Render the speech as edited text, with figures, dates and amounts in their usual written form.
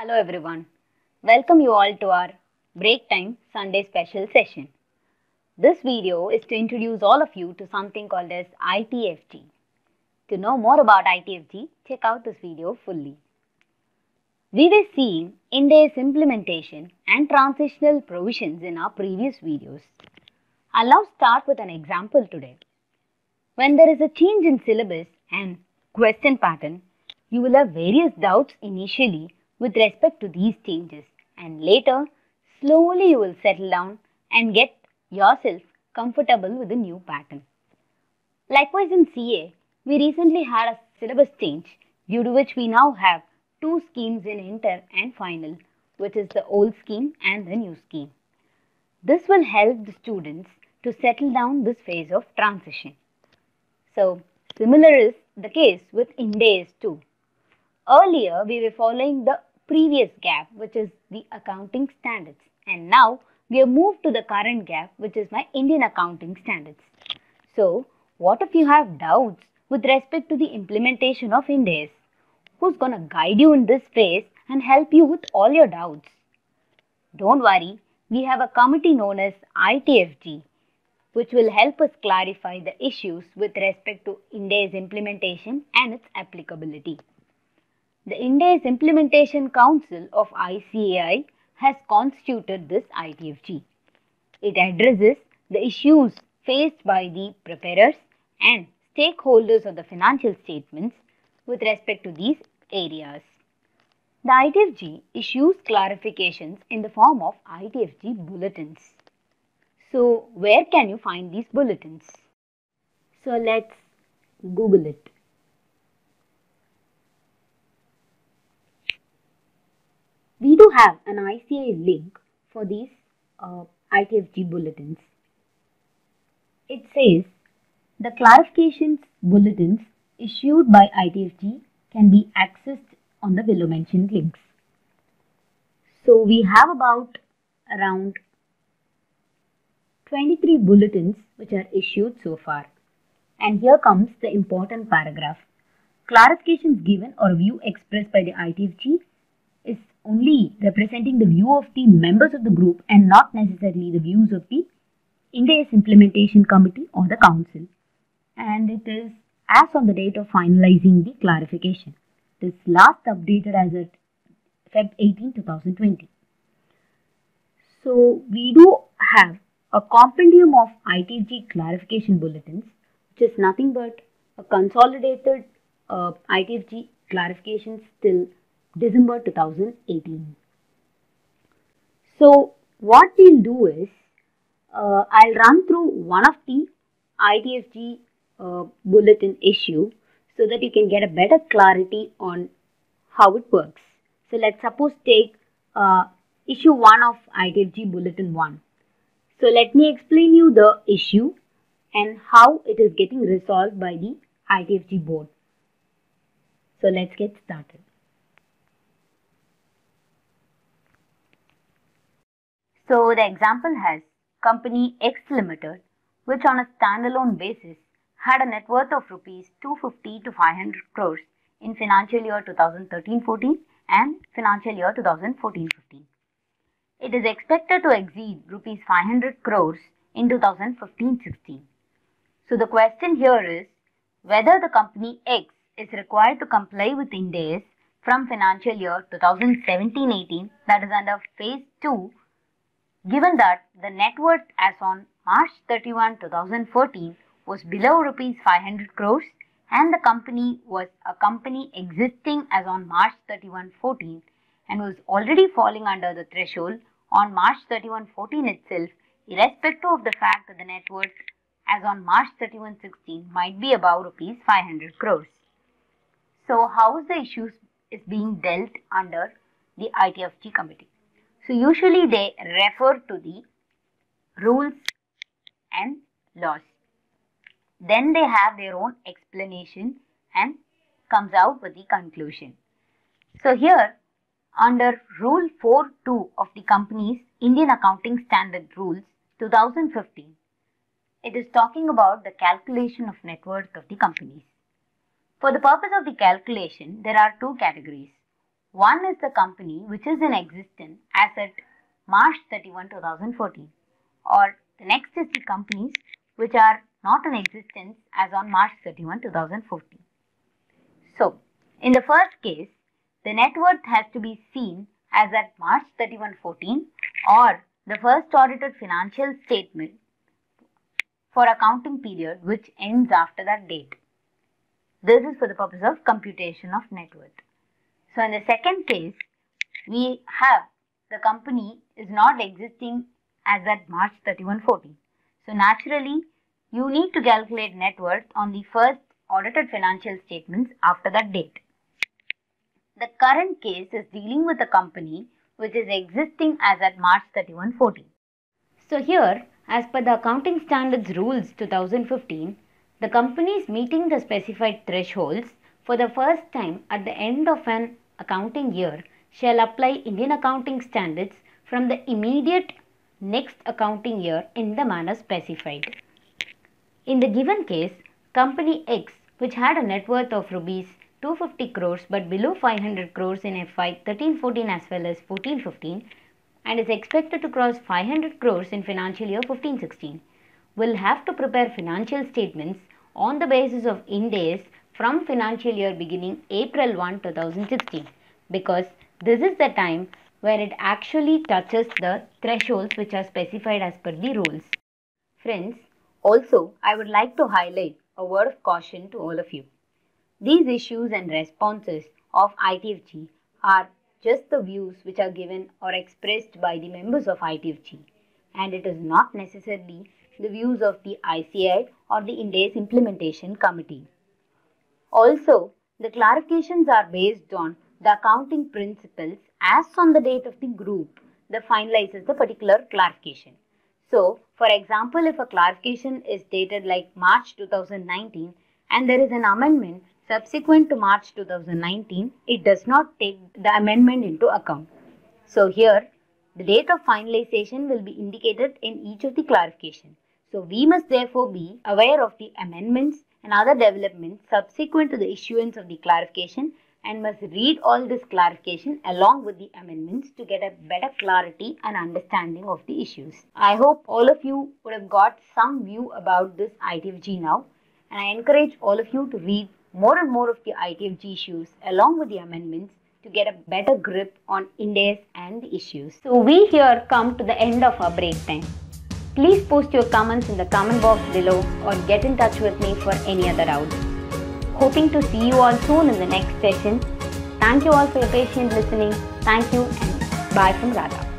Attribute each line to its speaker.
Speaker 1: Hello everyone. Welcome you all to our break time Sunday special session. This video is to introduce all of you to something called as ITFG. To know more about ITFG, check out this video fully. We were seeing Ind AS implementation and transitional provisions in our previous videos. I'll now start with an example today. When there is a change in syllabus and question pattern, you will have various doubts initially with respect to these changes, and later slowly you will settle down and get yourself comfortable with the new pattern. Likewise in CA, we recently had a syllabus change due to which we now have two schemes in inter and final, which is the old scheme and the new scheme. This will help the students to settle down this phase of transition. So, similar is the case with Ind AS too. Earlier, we were following the previous gap, which is the accounting standards, and now we have moved to the current gap, which is my Indian accounting standards. So, what if you have doubts with respect to the implementation of Ind AS? Who's gonna guide you in this phase and help you with all your doubts? Don't worry, we have a committee known as ITFG, which will help us clarify the issues with respect to Ind AS implementation and its applicability. The Ind AS Implementation Council of ICAI has constituted this ITFG. It addresses the issues faced by the preparers and stakeholders of the financial statements with respect to these areas. The ITFG issues clarifications in the form of ITFG bulletins. So, where can you find these bulletins? So, let's Google it. We do have an ICAI link for these ITFG bulletins. It says the clarifications bulletins issued by ITFG can be accessed on the below mentioned links. So, we have about around 23 bulletins which are issued so far. And here comes the important paragraph. Clarifications given or view expressed by the ITFG is only representing the view of the members of the group and not necessarily the views of the Ind AS Implementation Committee or the Council. And it is as on the date of finalizing the clarification. This last updated as at Feb 18, 2020. So, we do have a compendium of ITFG clarification bulletins, which is nothing but a consolidated ITFG clarifications till December 2018. So, what we'll do is, I'll run through one of the ITFG bulletin issue so that you can get a better clarity on how it works. So, let's suppose take issue 1 of ITFG bulletin 1. So, let me explain you the issue and how it is getting resolved by the ITFG board. So, let's get started. So, the example has Company X Limited, which on a standalone basis had a net worth of rupees 250 to 500 crores in financial year 2013-14 and financial year 2014-15. It is expected to exceed rupees 500 crores in 2015-16. So, the question here is whether the company X is required to comply with Ind AS from financial year 2017-18, that is under phase 2, given that the net worth as on March 31, 2014 was below rupees 500 crores and the company was a company existing as on March 31, 14 and was already falling under the threshold on March 31, 14 itself, irrespective of the fact that the net worth as on March 31, 16 might be above rupees 500 crores. So, how is the issues is being dealt under the ITFG committee? So, usually they refer to the rules and laws. Then they have their own explanation and comes out with the conclusion. So, here under Rule 4.2 of the company's Indian Accounting Standard Rules 2015, it is talking about the calculation of net worth of the companies. For the purpose of the calculation, there are two categories. One is the company which is in existence as at March 31, 2014, or the next is the companies which are not in existence as on March 31, 2014. So, in the first case, the net worth has to be seen as at March 31, 14 or the first audited financial statement for accounting period which ends after that date. This is for the purpose of computation of net worth. So, in the second case, we have the company is not existing as at March 31, 14. So, naturally, you need to calculate net worth on the first audited financial statements after that date. The current case is dealing with a company which is existing as at March 31, 14. So, here, as per the Accounting Standards Rules 2015, the companies meeting the specified thresholds for the first time at the end of an accounting year shall apply Indian accounting standards from the immediate next accounting year in the manner specified. In the given case, Company X, which had a net worth of rupees 250 crores but below 500 crores in FY 13-14 as well as 14-15 and is expected to cross 500 crores in financial year 15-16, will have to prepare financial statements on the basis of Ind AS from financial year beginning April 1, 2016, because this is the time where it actually touches the thresholds which are specified as per the rules. Friends, also I would like to highlight a word of caution to all of you. These issues and responses of ITFG are just the views which are given or expressed by the members of ITFG, and it is not necessarily the views of the ICAI or the Ind AS Implementation Committee. Also, the clarifications are based on the accounting principles as on the date of the group that finalizes the particular clarification. So, for example, if a clarification is dated like March 2019 and there is an amendment subsequent to March 2019, it does not take the amendment into account. So, here the date of finalization will be indicated in each of the clarifications. So, we must therefore be aware of the amendments and other developments subsequent to the issuance of the clarification and must read all this clarification along with the amendments to get a better clarity and understanding of the issues. I hope all of you would have got some view about this ITFG now, and I encourage all of you to read more and more of the ITFG issues along with the amendments to get a better grip on Ind AS and the issues. So we here come to the end of our break time. Please post your comments in the comment box below or get in touch with me for any other doubts. Hoping to see you all soon in the next session. Thank you all for your patient listening. Thank you and bye from Radha.